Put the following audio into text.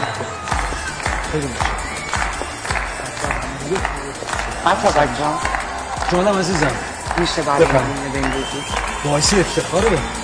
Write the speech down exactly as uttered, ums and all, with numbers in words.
عطا جان جانم عزیزم میشه برای من بهم بگی؟ باعث افتخاره.